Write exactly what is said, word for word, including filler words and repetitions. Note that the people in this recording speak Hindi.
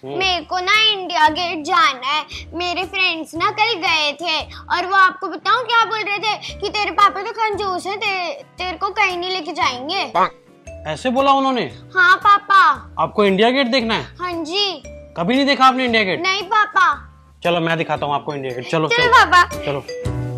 मेरे को ना इंडिया गेट जाना है। मेरे फ्रेंड्स ना कल गए थे और वो आपको बताऊं क्या बोल रहे थे कि तेरे पापा तो कंजूस है, ते, तेरे को कहीं नहीं लेके जाएंगे। ऐसे बोला उन्होंने? हाँ पापा। आपको इंडिया गेट देखना है? हाँ जी। कभी नहीं देखा आपने इंडिया गेट? नहीं पापा। चलो मैं दिखाता हूँ आपको इंडिया गेट। चलो चलो चलो पापा। चलो।